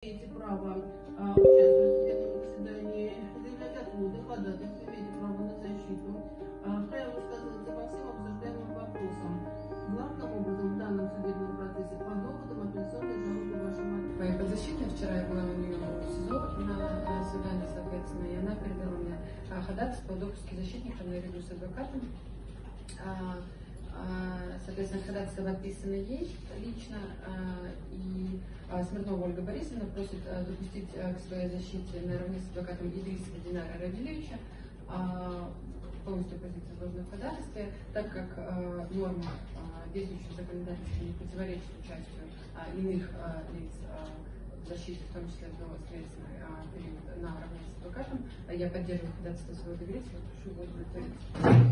имеете право участвовать в судебном заседании, заявлять отводы, ходатайства, имеете право на защиту, вправе высказываться по всем обсуждаемым вопросам. Главным образом в данном судебном процессе по доводам апелляционной жалобы вашего Моя подзащитная вчера я была у нее в СИЗО на свидании, соответственно, и она передала мне ходатайство по допуску защитника наряду с адвокатом. Соответственно, ходатайство подписано ей лично, и Смирнова Ольга Борисовна просит допустить к своей защите наравне с адвокатом Идрисова Динара Равилевича полностью позицию изложенную в ходатайстве, так как норма действующего законодательства не противоречит участию иных лиц в защите, в том числе до следственный период, наравне с адвокатом. Я поддерживаю ходатайство своего доверителя, прошу его удовлетворить.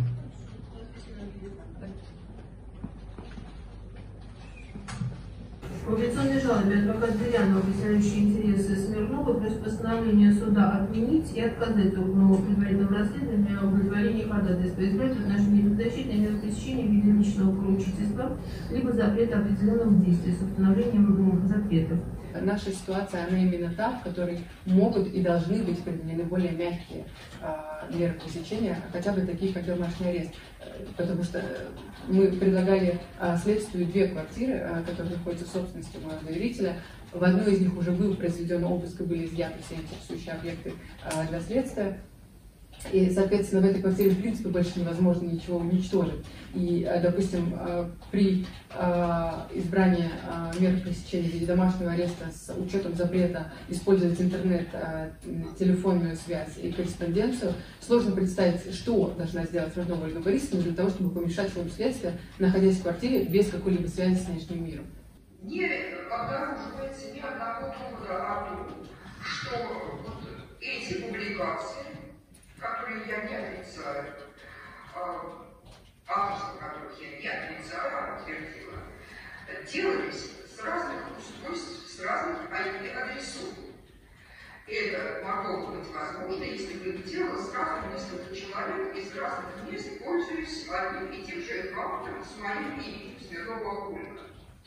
В апелляционной жалобе адвокат Зырянова, представляющий интересы Смирновой, просит постановление суда отменить и отказать в предварительном расследовании о удовлетворении ходатайства, избрать в отношении подзащитной меры пресечения в виде личного поручительства, либо запрета определенных действий с установлением запретов. Наша ситуация, она именно та, в которой могут и должны быть применены более мягкие меры пресечения, хотя бы такие, как домашний арест. Потому что мы предлагали следствию 2 квартиры, которые находятся в собственности моего доверителя. В одной из них уже был произведен обыск и были изъяты все интересующие объекты для следствия. И, соответственно, в этой квартире, в принципе, больше невозможно ничего уничтожить. И, допустим, при избрании меры пресечения в виде домашнего ареста с учетом запрета использовать интернет, телефонную связь и корреспонденцию, сложно представить, что должна сделать Смирнова Ольга Борисовна для того, чтобы помешать ходу следствия, находясь в квартире без какой-либо связи с внешним миром. Не обнаруживается ни одного довода о том, что вот эти публикации, которые я не отрицаю, авторство которых я не отрицаю, а подтвердила, делались с разных устройств, с разных IP-адресов. Это могло быть возможно, если бы это делало сразу несколько человек из разных мест, пользуясь одним и тем же аккаунтом с моим именем Смирнова Ольга.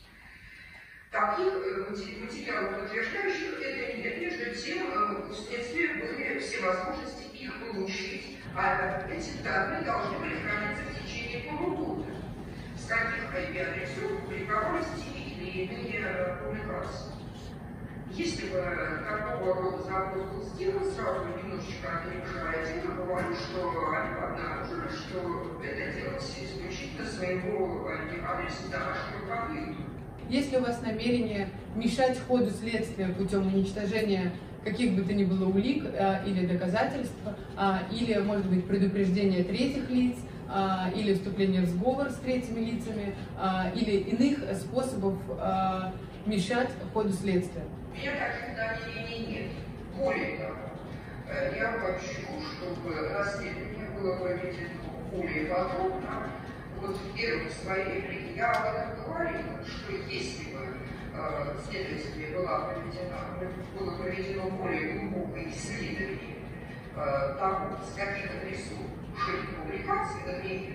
Таких материалов, утверждающих это нет, между тем у следствия были все возможности их получить, а эти данные должны были храниться в течение полугода. С каких IP-адресов публиковались те или иные публикации. Если бы такого рода запрос был сделан, сразу немножечко опережая дело, говорю, что они обнаружили, что это делалось исключительно своего IP-адреса домашнего компьютера. Если у вас намерение мешать ходу следствия путем уничтожения каких бы то ни было улик или доказательств, или, может быть, предупреждение третьих лиц, или вступление в сговор с третьими лицами, или иных способов мешать ходу следствия. У меня таких намерений нет. Более того, я хочу, чтобы расследование было проведено более подробно. Вот в первой своей реплике я об этом говорила, что если бы следовательстве было проведено более глубокое исследование того, с каких адресов шли публикации, например,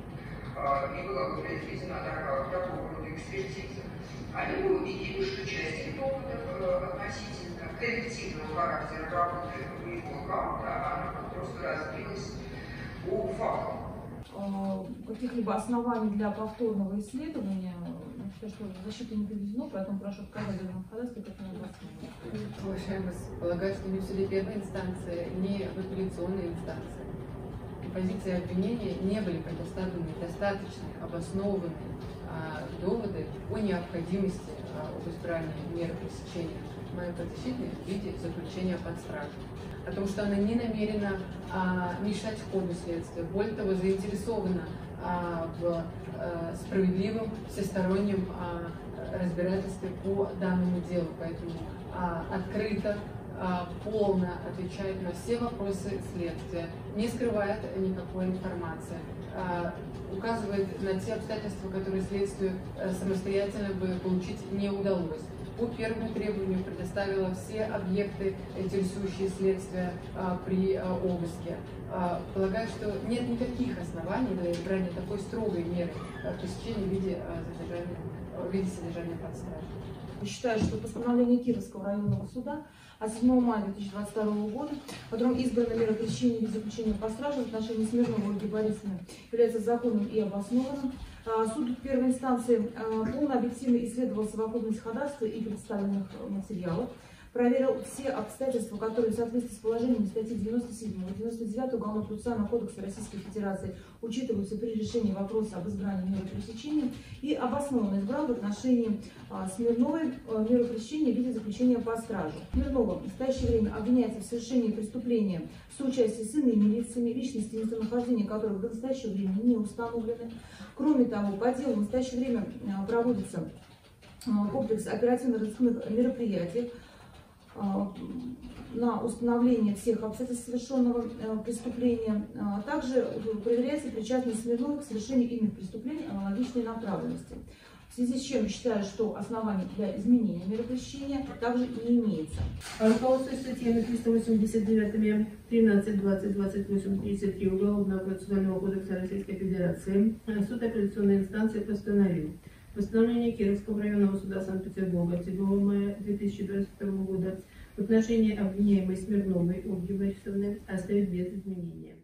и была бы произведена такого рода экспертиза, они бы увидели, что часть их доводов относительно коллективного характера работы моего аккаунта, она просто разбилась по фактам. Каких-либо оснований для повторного исследования, то, что защита не проведено, поэтому прошу отказать данному ходатайству, как на основании. Уважаемый, полагаю, что ни в суде первой инстанции, ни в апелляционной инстанции позиции обвинения не были предоставлены достаточные, обоснованные доводы о необходимости об избрании меры пресечения моей подзащитной в виде заключения под стражу. О том, что она не намерена мешать ходу следствия, более того, заинтересована в справедливом, всестороннем разбирательстве по данному делу. Поэтому открыто, полно отвечает на все вопросы следствия, не скрывает никакой информации, указывает на те обстоятельства, которые следствию самостоятельно бы получить не удалось. По первому требованию предоставила все объекты, интересующие следствие при обыске. Полагаю, что нет никаких оснований для избрания такой строгой меры пресечения в виде содержания под стражей. считаю, что постановление Кировского районного суда от 7 мая 2022 года, в котором избрана мера пресечения или заключения под стражу в отношении Смирнова Ольги Борисовны, является законным и обоснованным. Суд первой инстанции полно объективно исследовал совокупность ходатайства и представленных материалов, проверил все обстоятельства, которые в соответствии с положениями статьи 97 и 99 Уголовного процессуального кодекса Российской Федерации учитываются при решении вопроса об избрании меры пресечения, и обоснованно избрал в отношении Смирновой меру пресечения в виде заключения под стражу. Смирнова в настоящее время обвиняется в совершении преступления в соучастии с иными лицами, личности и местонахождения которых до настоящего времени не установлены. Кроме того, по делу в настоящее время проводится комплекс оперативно-розыскных мероприятий на установление всех обстоятельств совершенного преступления. Также проверяется причастность Смирновой к совершению иных преступлений аналогичной направленности. В связи с чем считаю, что оснований для изменения меры пресечения также не имеется. Руководствуясь статьями 389, 13, 20, 28, 33 Уголовного процессуального кодекса Российской Федерации, суд апелляционной инстанции постановил постановление Кировского районного суда Санкт-Петербурга 7 мая 2022 года в отношении обвиняемой Смирновой Ольги Борисовны оставить без изменения.